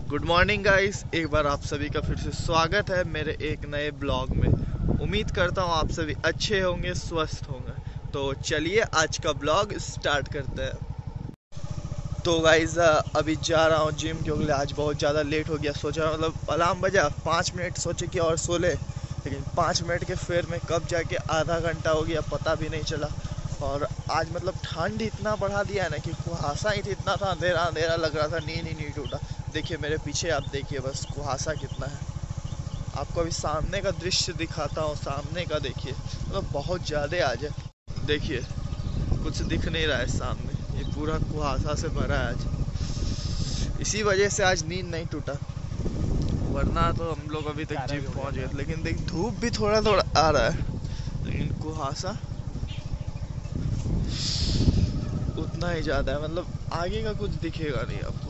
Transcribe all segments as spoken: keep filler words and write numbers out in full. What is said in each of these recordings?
Good morning guys, एक बार आप सभी का फिर से स्वागत है मेरे एक नए ब्लॉग में। उम्मीद करता हूँ आप सभी अच्छे होंगे, स्वस्थ होंगे। तो चलिए आज का ब्लॉग स्टार्ट करते हैं। तो गाइस अभी जा रहा हूँ जिम, क्योंकि आज बहुत ज़्यादा लेट हो गया। सोचा मतलब अलार्म बजा पाँच मिनट, सोचे कि और सो ले, लेकिन पाँच मिनट के फेर में कब जाके आधा घंटा हो गया पता भी नहीं चला। और आज मतलब ठंड इतना बढ़ा दिया है ना कि कुहासा ही इतना था, अंधेरा अंधेरा लग रहा था, नींद ही नहीं टूटा। देखिए मेरे पीछे, आप देखिए बस कुहासा कितना है। आपको अभी सामने का दृश्य दिखाता हूँ, सामने का देखिए, मतलब तो बहुत ज़्यादा आज है। देखिए कुछ दिख नहीं रहा है सामने, ये पूरा कुहासा से भरा है आज। इसी वजह से आज नींद नहीं टूटा, वरना तो हम लोग अभी तक जिम पहुँच गए। लेकिन देख धूप भी थोड़ा थोड़ा आ रहा है, लेकिन कुहासा उतना ही ज़्यादा है, मतलब आगे का कुछ दिखेगा नहीं आपको।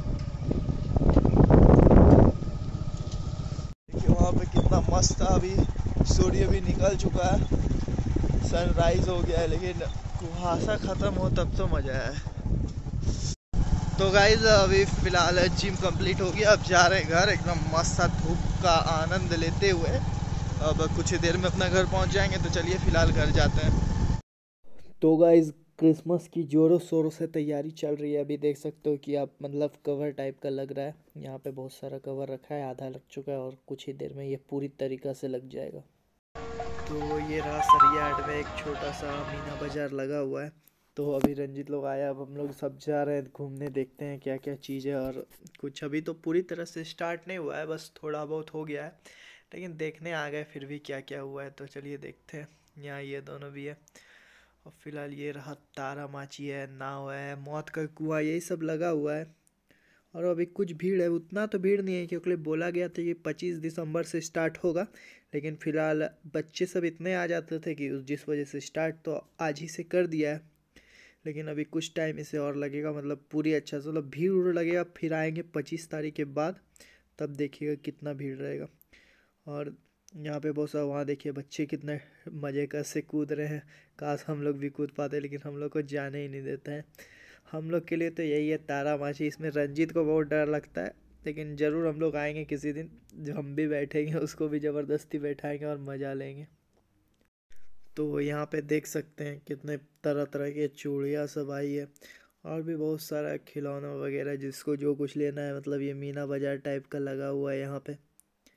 देखिए वहाँ पे कितना मस्त था, अभी सूर्य भी निकल चुका है, सनराइज हो गया है, लेकिन कुहासा ख़त्म हो तब तो मज़ा है। तो गाइज अभी फ़िलहाल जिम कंप्लीट हो गया, अब जा रहे हैं घर, एकदम मस्त सा धूप का आनंद लेते हुए। अब कुछ ही देर में अपना घर पहुँच जाएंगे, तो चलिए फ़िलहाल घर जाते हैं। तो गाइज क्रिसमस की जोरों शोरों से तैयारी चल रही है। अभी देख सकते हो कि आप मतलब कवर टाइप का लग रहा है, यहाँ पे बहुत सारा कवर रखा है, आधा लग चुका है और कुछ ही देर में ये पूरी तरीक़ा से लग जाएगा। तो ये रहा सरिया में एक छोटा सा मीना बाज़ार लगा हुआ है। तो अभी रंजीत लोग आया, अब हम लोग सब जा रहे हैं घूमने, देखते हैं क्या क्या चीज़ है। और कुछ अभी तो पूरी तरह से स्टार्ट नहीं हुआ है, बस थोड़ा बहुत हो गया है, लेकिन देखने आ गए फिर भी क्या क्या हुआ है। तो चलिए देखते हैं। यहाँ ये दोनों भी है, और फिलहाल ये रहा तारा माची है, नाव है, मौत का कुआं, यही सब लगा हुआ है। और अभी कुछ भीड़ है, उतना तो भीड़ नहीं है, क्योंकि बोला गया था कि पच्चीस दिसंबर से स्टार्ट होगा, लेकिन फ़िलहाल बच्चे सब इतने आ जाते थे कि उस जिस वजह से स्टार्ट तो आज ही से कर दिया है। लेकिन अभी कुछ टाइम इसे और लगेगा, मतलब पूरी अच्छा से मतलब भीड़ उड़ लगेगा, फिर आएंगे पच्चीस तारीख के बाद, तब देखिएगा कितना भीड़ रहेगा। और यहाँ पे बहुत सारा, वहाँ देखिए बच्चे कितने मज़े कर से कूद रहे हैं। काश हम लोग भी कूद पाते, लेकिन हम लोग को जाने ही नहीं देते हैं। हम लोग के लिए तो यही है तारा माची। इसमें रंजीत को बहुत डर लगता है, लेकिन ज़रूर हम लोग आएंगे किसी दिन, जो हम भी बैठेंगे, उसको भी ज़बरदस्ती बैठाएंगे और मज़ा लेंगे। तो यहाँ पे देख सकते हैं कितने तरह तरह के चूड़ियाँ सब आई है, और भी बहुत सारा खिलौना वगैरह, जिसको जो कुछ लेना है। मतलब ये मीना बाज़ार टाइप का लगा हुआ है, यहाँ पे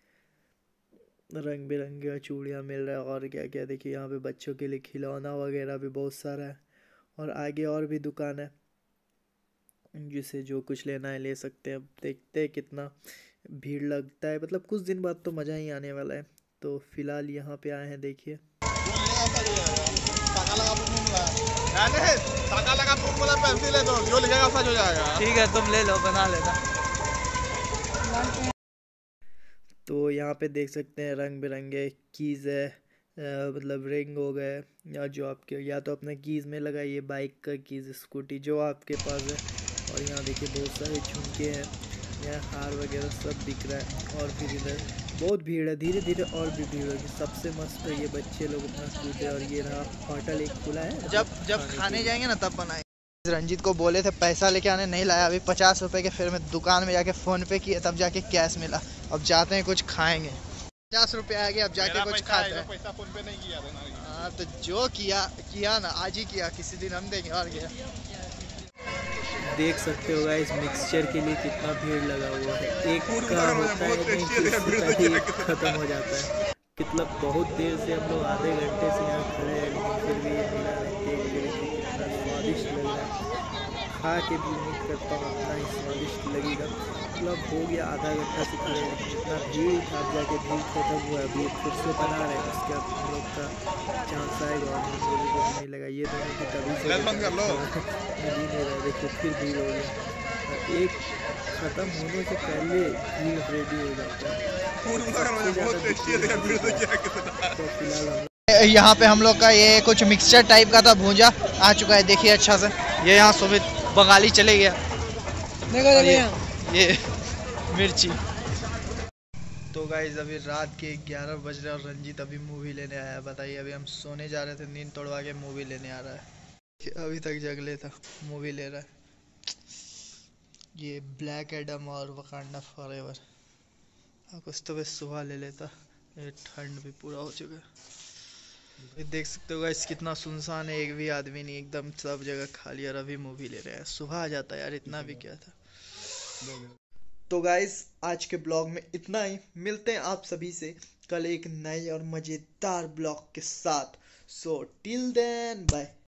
रंग बिरंगे चूड़ियाँ मिल रहा है। और क्या क्या देखिए, यहाँ पे बच्चों के लिए खिलौना वगैरह भी बहुत सारा है, और आगे और भी दुकान है, जिसे जो कुछ लेना है ले सकते हैं। अब देखते हैं कितना भीड़ लगता है, मतलब कुछ दिन बाद तो मज़ा ही आने वाला है। तो फिलहाल यहाँ पे आए हैं, देखिए। ठीक है, तुम ले लो, बना लेना। तो यहाँ पे देख सकते हैं रंग बिरंगे कीज़ है, आ, मतलब रिंग हो गए, या जो आपके, या तो अपने कीज़ में लगाइए, बाइक का कीज़, स्कूटी, जो आपके पास है। और यहाँ देखिए बहुत सारे झुमके हैं, यहाँ हार वगैरह सब दिख रहा है। और फिर इधर बहुत भीड़ है, धीरे धीरे और भी भीड़ होगी। सबसे मस्त है ये बच्चे लोग अपना कूदे। और ये रहा होटल एक खुला है, जब जब खाने जाएंगे ना तब बनाए। रंजीत को बोले थे पैसा लेके आने, नहीं लाया। अभी पचास रुपए के फिर मैं दुकान में जाके फ़ोन पे किए, तब जाके कैश मिला। अब जाते हैं कुछ खाएंगे, पचास रुपये आ गया, अब जाके कुछ खाते हैं। पैसा फोन पे नहीं किया था। हाँ तो जो किया किया ना, आज ही किया, किसी दिन हम देंगे। और क्या देख सकते हो गाइस, मिक्सचर के लिए कितना भीड़ लगा हुआ है। एक का होता है नहीं कि खत्म हो जाता है। मतलब बहुत देर से हम लोग आधे घंटे से यहाँ खड़े हैं, लेकिन फिर भी ये मिला नहीं। देख के देखिए कितना स्वादिष्ट लग रहा है, खा के भी उम्मीद करता हूँ उतना ही स्वादिष्ट लगेगा। मतलब हो गया आधा घंटा से खड़े, लेकिन इतना भीड़ था, अब जाके भीड़ खत्म हुआ है। अभी फिर से बना रहे हैं, उसके बाद हम लोग का चांस आएगा और हम लोगों को नहीं लगा। ये दोनों की तभी से मिल ही नहीं रहा, देखिए फिर भीड़ हो गया। एक ख़त्म होने से पहले भीड़ रेडी हो जाता है। तो फिलहाल यहाँ पे हम लोग का ये कुछ मिक्सचर टाइप का था, भूंजा आ चुका है, देखिए अच्छा से। ये यहाँ सुमित बंगाली चले गया, देखो ये, ये मिर्ची। तो गाइस अभी रात के ग्यारह बज रहे और रंजीत अभी मूवी लेने आया है। बताइए, अभी हम सोने जा रहे थे, नींद तोड़वा के मूवी लेने आ रहा है। अभी तक जग ले था, मूवी ले रहा है। ये ब्लैक एडम और वकांडा फॉरएवर। हाँ, कुछ तो बस सुबह ले लेता, ये ठंड भी पूरा हो चुका है। ये देख सकते हो गाइस कितना सुनसान है, एक भी आदमी नहीं, एकदम सब जगह खाली। और अभी मूवी ले रहे हैं, सुबह आ जाता यार, इतना भी क्या था। तो गाइस आज के ब्लॉग में इतना ही, मिलते हैं आप सभी से कल एक नए और मजेदार ब्लॉग के साथ। So till then bye.